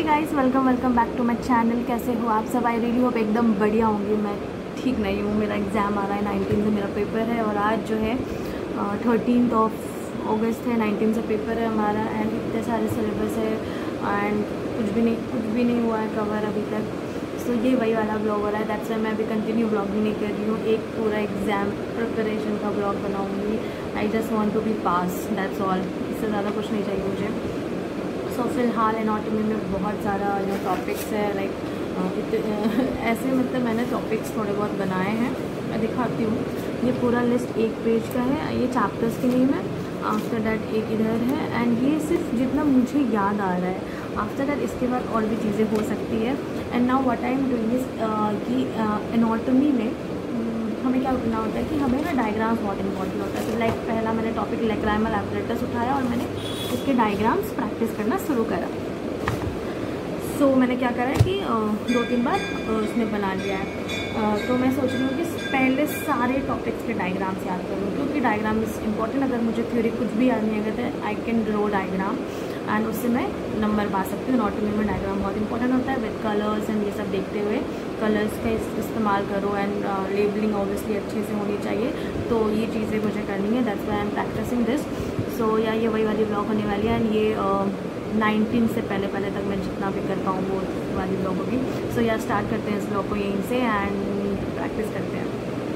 Guys, welcome back to my channel. कैसे हो आप सब? आई रियली होप एकदम बढ़िया होंगे। मैं ठीक नहीं हूँ। मेरा एग्ज़ाम आ रहा है, 19 से मेरा पेपर है और आज जो है 13 अगस्त है। 19 से पेपर है हमारा एंड इतने सारे सिलेबस है एंड कुछ भी नहीं हुआ है कवर अभी तक। सो ये वही वाला ब्लॉग हो रहा है। दैट्स वाई मैं अभी कंटिन्यू ब्लॉगिंग नहीं कर रही हूँ। एक पूरा एग्ज़ाम प्रिपरेशन का ब्लॉग बनाऊँगी। I just want to be pass, that's all. इससे ज़्यादा कुछ नहीं चाहिए मुझे। सो फ़िलहाल एनाटॉमी में बहुत सारा टॉपिक्स है, लाइक ऐसे मतलब मैंने टॉपिक्स थोड़े बहुत बनाए हैं, मैं दिखाती हूँ। ये पूरा लिस्ट एक पेज का है, ये चैप्टर्स के नेम है। आफ्टर दैट एक इधर है एंड ये सिर्फ जितना मुझे याद आ रहा है। आफ्टर दैट इसके बाद और भी चीज़ें हो सकती है। And now what I am doing is कि एनाटॉमी में हमें क्या करना होता है कि हमें ना डायग्राम्स बहुत इंपॉर्टेंट होता है। तो लाइक पहला मैंने टॉपिक लेक्राइमल एपरेटस उठाया और मैंने उसके डायग्राम्स प्रैक्टिस करना शुरू करा। सो मैंने क्या करा है कि 2-3 बार उसने बना लिया है। तो मैं सोच रही हूँ कि पहले सारे टॉपिक्स के डायग्राम्स याद करूँ, क्योंकि डायग्राम इज़ इम्पॉर्टेंट। अगर मुझे थ्योरी कुछ भी याद नहीं आएगा तो I can draw diagram and उससे मैं नंबर पा सकती हूँ। एनाटॉमी में डायग्राम बहुत इंपॉर्टेंट होता है विद कलर्स एंड ये सब देखते हुए कलर्स का इस्तेमाल करो एंड लेबलिंग ऑब्वियसली अच्छे से होनी चाहिए। तो ये चीज़ें मुझे करनी है, that's why I am practising this. So या ये वही वाली ब्लॉग होने वाली है एंड ये 19 से पहले तक मैं जितना भी कर पाऊँ वो वाली ब्लॉग होगी। सो या स्टार्ट करते हैं इस ब्लॉग को यहीं से एंड प्रैक्टिस करते हैं।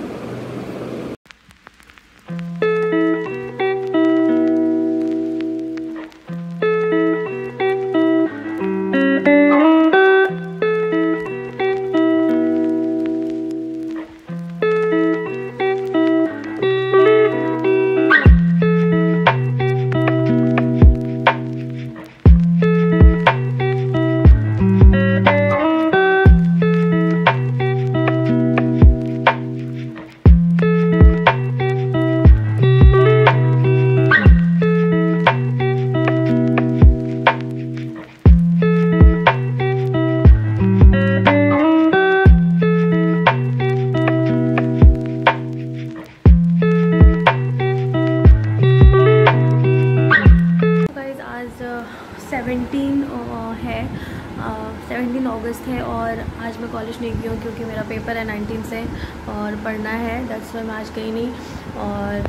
है 17 अगस्त है और आज मैं कॉलेज नहीं गई हूँ क्योंकि मेरा पेपर है 19 से और पढ़ना है। दैट्स वाई मैं आज गई नहीं और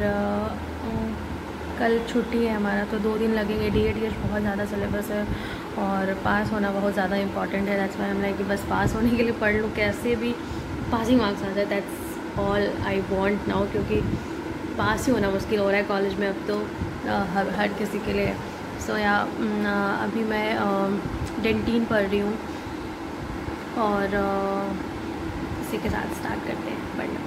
कल छुट्टी है हमारा, तो 2 दिन लगेंगे। DATH बहुत ज़्यादा सिलेबस है और पास होना बहुत ज़्यादा इंपॉर्टेंट है। दैट्स वाई हम लाइक कि बस पास होने के लिए पढ़ लूँ, कैसे भी पासिंग मार्क्स आ जाए। That's all I want now, क्योंकि पास ही होना मुश्किल हो रहा है कॉलेज में अब तो हर किसी के लिए। सो या अभी मैं डेंटीन पढ़ रही हूँ और इसी के साथ स्टार्ट करते हैं पढ़ना।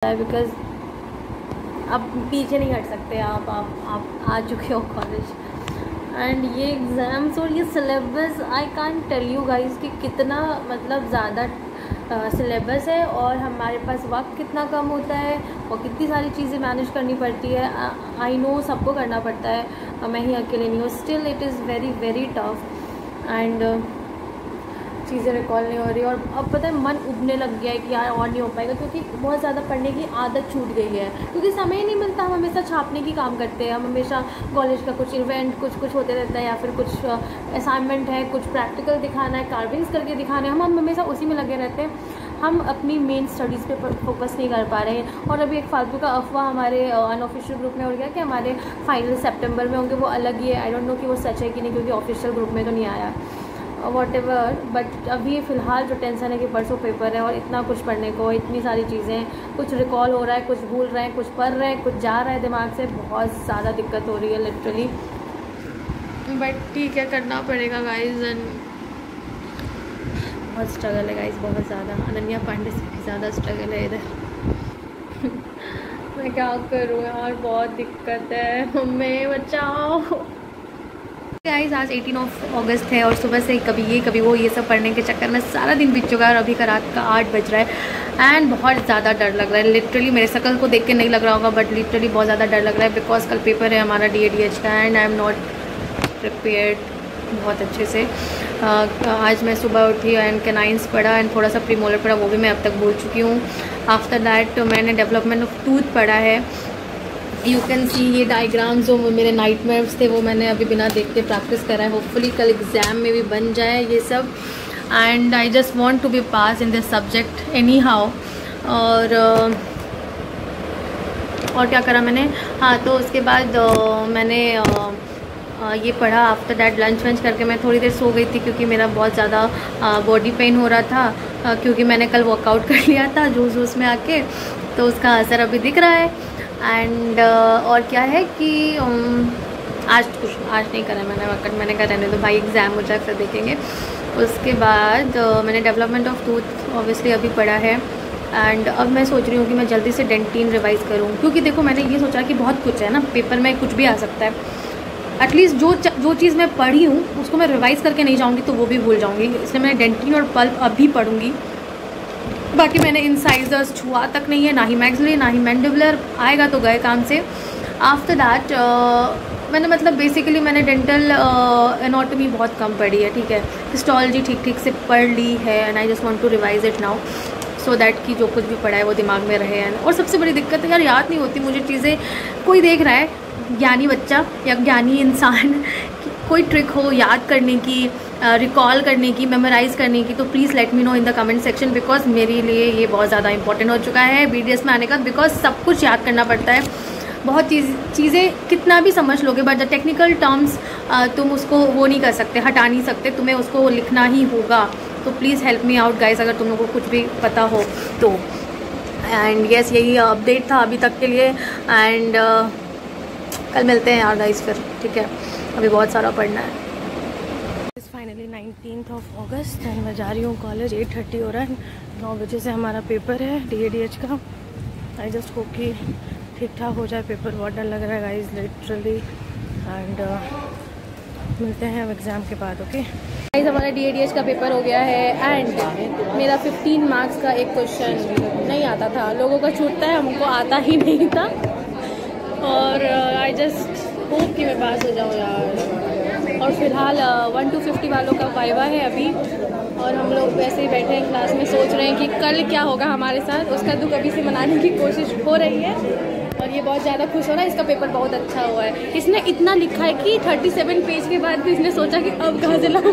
है, बिकॉज़ अब पीछे नहीं हट सकते आप आ चुके हो कॉलेज। एंड ये एग्ज़ाम्स और ये syllabus, I can't tell you guys कि कितना मतलब ज़्यादा सिलेबस है और हमारे पास वक्त कितना कम होता है और कितनी सारी चीज़ें मैनेज करनी पड़ती है। आई नो सबको करना पड़ता है, मैं ही अकेले नहीं हूँ। Still it is very very tough and चीज़ें रिकॉल नहीं हो रही। और अब पता है मन उबने लग गया है कि यार और नहीं हो पाएगा, क्योंकि बहुत ज़्यादा पढ़ने की आदत छूट गई है, क्योंकि समय ही नहीं मिलता। हम हमेशा छापने की काम करते हैं, हम हमेशा कॉलेज का कुछ इवेंट कुछ होते रहता है, या फिर कुछ असाइनमेंट है, कुछ प्रैक्टिकल दिखाना है, कार्विंग्स करके दिखाना है, हम हमेशा उसी में लगे रहते हैं। हम अपनी मेन स्टडीज़ पे फोकस नहीं कर पा रहे हैं। और अभी एक फालतू का अफवाह हमारे अनऑफिशियल ग्रुप में हो गया कि हमारे फाइनल सितंबर में होंगे, वो अलग ही है। आई डोंट नो कि वो सच है कि नहीं, क्योंकि ऑफिशियल ग्रुप में तो नहीं आया वॉट एवर। बट अभी फ़िलहाल जो टेंशन है कि परसों पेपर है और इतना कुछ पढ़ने को, इतनी सारी चीज़ें, कुछ रिकॉल हो रहा है, कुछ भूल रहे हैं, कुछ पढ़ रहे हैं, कुछ जा रहा है दिमाग से, बहुत ज़्यादा दिक्कत हो रही है लिटरली। बट ठीक है, करना पड़ेगा गाइज। एंड बहुत स्ट्रगल है गाइज, बहुत ज़्यादा। अनन्या पांडे से भी ज़्यादा स्ट्रगल है इधर। मैं क्या करूँ यार, बहुत दिक्कत है, हमें बचाओ गाइस। आज 18 अगस्त है और सुबह से कभी वो ये सब पढ़ने के चक्कर में सारा दिन बीत चुका है और अभी का रात का 8 बज रहा है। एंड बहुत ज़्यादा डर लग रहा है लिटरली। मेरे शक्ल को देख के नहीं लग रहा होगा, बट लिटरली बहुत ज़्यादा डर लग रहा है, बिकॉज कल पेपर है हमारा DADH का and I am not prepared बहुत अच्छे से। आज मैं सुबह उठी एंड कैनाइंस पढ़ा एंड थोड़ा सा प्रीमोलर पढ़ा, वो भी मैं अब तक भूल चुकी हूँ। आफ्टर दैट मैंने डेवलपमेंट ऑफ टूथ पढ़ा है। यू कैन सी ये डायग्राम्स जो मेरे नाइटमेयर्स थे वो मैंने अभी बिना देखते प्रैक्टिस करा है। होपफुली कल एग्ज़ाम में भी बन जाए ये सब। And I just want to be pass in this subject anyhow. और क्या करा मैंने, हाँ, तो उसके बाद मैंने ये पढ़ा। आफ्टर दैट लंच वंच करके मैं थोड़ी देर सो गई थी, क्योंकि मेरा बहुत ज़्यादा बॉडी पेन हो रहा था, क्योंकि मैंने कल वर्कआउट कर लिया था जूस में आके, तो उसका असर अभी दिख रहा है। एंड और क्या है कि आज नहीं करा मैंने वर्कआउट, मैंने कहा रहने दो भाई, एग्ज़ाम हो जाए फिर देखेंगे। उसके बाद मैंने डेवलपमेंट ऑफ टूथ ऑब्वियसली अभी पढ़ा है। एंड अब मैं सोच रही हूँ कि मैं जल्दी से डेंटिन रिवाइज़ करूँ, क्योंकि देखो मैंने ये सोचा कि बहुत कुछ है ना, पेपर में कुछ भी आ सकता है। एटलीस्ट जो चीज़ मैं पढ़ी हूँ उसको मैं रिवाइज़ करके नहीं जाऊँगी तो वो भी भूल जाऊँगी, इसलिए मैं डेंटिन और पल्प अभी पढ़ूँगी। बाकी मैंने इंसाइजर्स छुआ तक नहीं है, ना ही मैक्सिलरी ना ही मैंडिबुलर, आएगा तो गए काम से। आफ्टर दैट मैंने मतलब बेसिकली मैंने डेंटल एनाटॉमी बहुत कम पढ़ी है, ठीक है। हिस्टोलॉजी ठीक से पढ़ ली है and I just want to revise it now, so that कि जो कुछ भी पढ़ा है वो दिमाग में रहे। और सबसे बड़ी दिक्कत है यार, याद नहीं होती मुझे चीज़ें। कोई देख रहा है, ज्ञानी बच्चा या ज्ञानी इंसान, कोई ट्रिक हो याद करने की, रिकॉल करने की, मेमोराइज़ करने की, तो please let me know in the comment section, because मेरे लिए ये बहुत ज़्यादा इंपॉर्टेंट हो चुका है BDS में आने का, बिकॉज सब कुछ याद करना पड़ता है। बहुत चीज़ें कितना भी समझ लोगे, बट द टेक्निकल टर्म्स तुम उसको वो नहीं कर सकते, हटा नहीं सकते, तुम्हें उसको लिखना ही होगा। तो please help me out guys, अगर तुम लोगों को कुछ भी पता हो तो। एंड यस, यही अपडेट था अभी तक के लिए। एंड कल मिलते हैं यार गाइस फिर, ठीक है। अभी बहुत सारा पढ़ना है। फाइनली 19 अगस्त एंड मैं जा रही हूँ कॉलेज। 8:30 हो रहा है, 9 बजे से हमारा पेपर है DADH का। आई जस्ट होप कि ठीक ठाक हो जाए पेपर। बहुत डर लग रहा है गाइस लिटरली। एंड मिलते हैं अब एग्ज़ाम के बाद, ओके गाइस। हमारा DADH का पेपर हो गया है एंड मेरा 15 मार्क्स का एक क्वेश्चन नहीं आता था। लोगों का छूटता है, हमको आता ही नहीं था। और आई जस्ट होप कि मैं पास हो जाऊँ यार। और फिलहाल 1 to 50 वालों का वाइवा है अभी, और हम लोग वैसे ही बैठे हैं क्लास में, सोच रहे हैं कि कल क्या होगा हमारे साथ। उसका दुख अभी से मनाने की कोशिश हो रही है और ये बहुत ज़्यादा खुश हो रहा है। इसका पेपर बहुत अच्छा हुआ है। इसने इतना लिखा है कि 37 पेज के बाद भी इसने सोचा कि अब कहाँ से लाऊं।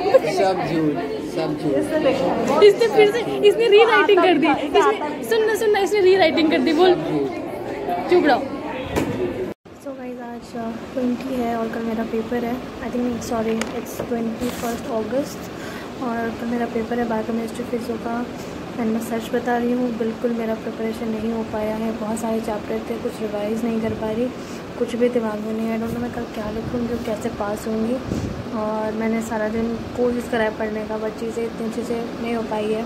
इसने फिर से इसने री राइटिंग कर दी। इसने सुनना इसने री राइटिंग कर दी। बोल चुप रहो। सो गाइस, आज 20 है और कल मेरा पेपर है। I think sorry it's 21 August और कल मेरा पेपर है बायोकेमिस्ट्री फिजियो का। एंड मैं सच बता रही हूँ, बिल्कुल मेरा प्रिपरेशन नहीं हो पाया है। बहुत सारे चैप्टर थे, कुछ रिवाइज़ नहीं कर पा रही, कुछ भी दिमाग में नहीं है। डोंट नो मैं कल क्या लिखूँगी और कैसे पास होंगी। और मैंने सारा दिन कोशिश करा है पढ़ने का, बट चीज़ें इतनी अच्छे से नहीं हो पाई है।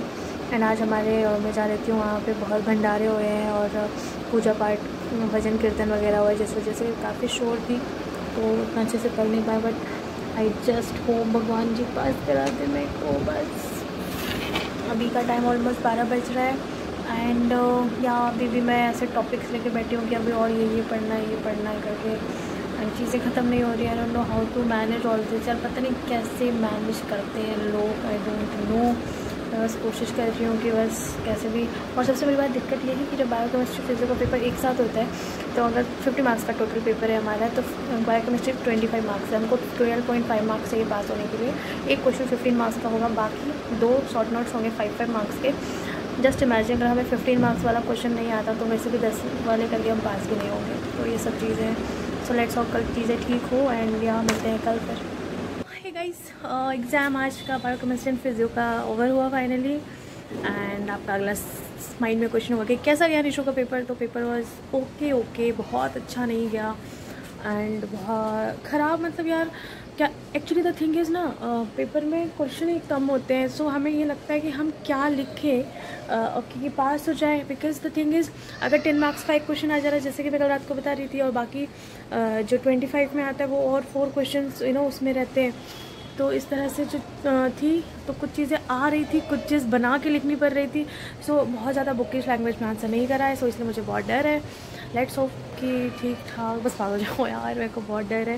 एंड आज हमारे मैं जा रही थी वहाँ पे बहुत भंडारे हुए हैं और पूजा पाठ भजन कीर्तन वगैरह हुआ, जिस वजह से काफ़ी शोर थी तो उतना अच्छे से पढ़ नहीं पाया। बट आई जस्ट होप भगवान जी पास करा दे मेरे को बस। अभी का टाइम ऑलमोस्ट 12 बज रहा है एंड यहाँ अभी भी मैं ऐसे टॉपिक्स लेके बैठी हूँ कि अभी और ये पढ़ना है करके चीज़ें ख़त्म नहीं हो रही है। I don't know how to manage all this. यार पता नहीं कैसे मैनेज करते हैं लोग, आई डोंट नो। मैं बस कोशिश कर रही हूँ कि बस कैसे भी। और सबसे बड़ी बात दिक्कत ये है कि जब बायोकेमिस्ट्री फिजिक्स का पेपर एक साथ होता है तो अगर 50 मार्क्स का टोटल पेपर है हमारा, तो बायोकेमिस्ट्री 25 मार्क्स है। हमको 12.5 मार्क्स चाहिए पास होने के लिए। एक क्वेश्चन 15 मार्क्स का होगा, बाकी 2 शॉर्ट नोट्स होंगे 5 मार्क्स के। जस्ट इमेजिन अगर हमें 15 मार्क्स वाला क्वेश्चन नहीं आता तो वैसे भी 10 वाले करके हम पास भी नहीं होंगे। तो ये सब चीज़ें, सो लेट्स होप कल चीज़ें ठीक हो एंड यहाँ मिलते हैं कल फिर। हे गाइस, एग्ज़ाम आज का बायोकेमिस्ट्री एंड फिजियो का ओवर हुआ फाइनली एंड आपका अगला माइंड में क्वेश्चन होगा कि कैसा गया निशो का पेपर। तो पेपर वाज ओके, बहुत अच्छा नहीं गया एंड बहुत ख़राब। मतलब यार क्या एक्चुअली द थिंग इज़ ना, पेपर में क्वेश्चन ही कम होते हैं, सो हमें ये लगता है कि हम क्या लिखें कि पास हो जाए। बिकॉज द थिंग इज़ अगर 10 मार्क्स का एक क्वेश्चन आ जा रहा है, जैसे कि मैं कल रात को बता रही थी, और बाकी जो 25 में आता है वो और 4 क्वेश्चन उसमें रहते हैं। तो इस तरह से जो थी तो कुछ चीज़ें आ रही थी, कुछ चीज़ बना के लिखनी पड़ रही थी। सो बहुत ज़्यादा बुकिश लैंग्वेज में आंसर नहीं करा है, सो इसलिए मुझे बहुत डर है। लेट्स होप कि ठीक ठाक बस पास हो जाओ यार, मेरे को बहुत डर है।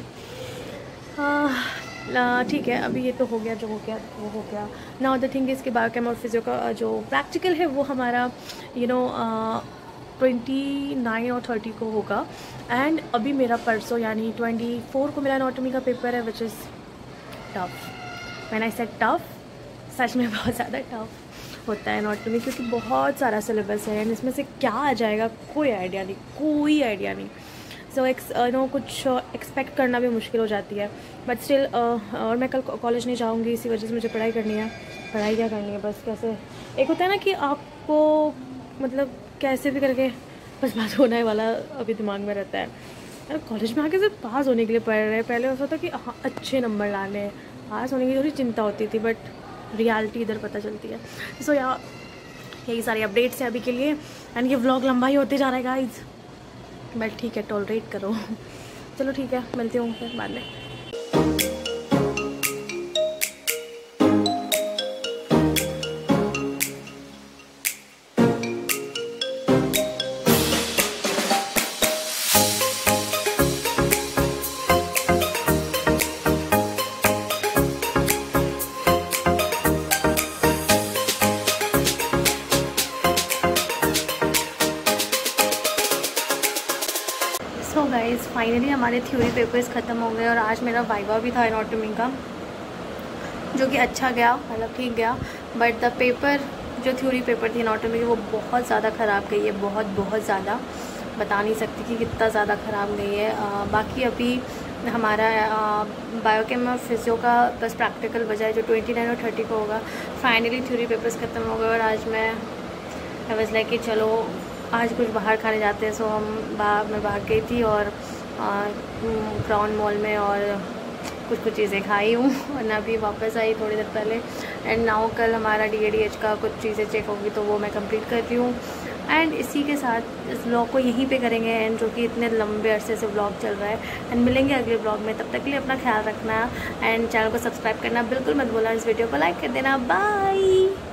ठीक है, अभी ये तो हो गया, जो हो गया वो हो गया। नाउ द थिंग इसके बायोकेम और फिजियो का जो प्रैक्टिकल है वो हमारा 29 और 30 को होगा। एंड अभी मेरा परसों यानी 24 को मेरा एनाटॉमी का पेपर है, which is tough. When I said tough, सच में बहुत ज़्यादा टफ होता है एनाटॉमी, क्योंकि बहुत सारा सिलेबस है एंड इसमें से क्या आ जाएगा कोई आइडिया नहीं। सो कुछ एक्सपेक्ट करना भी मुश्किल हो जाती है। बट स्टिल और मैं कल कॉलेज नहीं जाऊँगी, इसी वजह से मुझे पढ़ाई करनी है। पढ़ाई क्या करनी है, बस कैसे एक होता है ना कि आपको मतलब कैसे भी करके बस पास होने वाला अभी दिमाग में रहता है। यार कॉलेज में आके सिर्फ पास होने के लिए पढ़ रहे हैं। पहले ऐसा था कि हाँ अच्छे नंबर लाने हैं, पास होने की थोड़ी चिंता होती थी, बट रियलिटी इधर पता चलती है। सो यार यही सारी अपडेट्स हैं अभी के लिए एंड ये व्लॉग लंबा ही होते जा रहा है गाइज, बट ठीक है, टॉलरेट करो। चलो ठीक है, मिलती हूँ फिर बाद में। सो गाइस फाइनली हमारे थ्योरी पेपर्स ख़त्म हो गए और आज मेरा वाइवा भी था एनाटॉमी का, जो कि अच्छा गया, मतलब ठीक गया। बट द पेपर जो थ्योरी पेपर थी एनाटॉमी की वो बहुत ज़्यादा ख़राब गई है, बहुत ज़्यादा, बता नहीं सकती कि कितना ज़्यादा ख़राब गई है। बाकी अभी हमारा बायोकेम और फिजियो का बस प्रैक्टिकल बजाय जो 29 और 30 को होगा। फाइनली थ्योरी पेपर्स ख़त्म हो गए और आज मैं वाज लाइक कि चलो आज कुछ बाहर खाने जाते हैं। सो मैं बाहर गई थी और क्राउन मॉल में और कुछ चीज़ें खाई हूँ और ना भी वापस आई थोड़ी देर पहले। एंड नाउ कल हमारा DADH का कुछ चीज़ें चेक होगी तो वो मैं कंप्लीट कर रही हूँ। एंड इसी के साथ इस ब्लॉग को यहीं पे करेंगे एंड जो कि इतने लंबे अरसे से ब्लॉग चल रहा है। एंड मिलेंगे अगले ब्लॉग में, तब तक के लिए अपना ख्याल रखना एंड चैनल को सब्सक्राइब करना बिल्कुल मत भूलना। इस वीडियो को लाइक कर देना। बाय।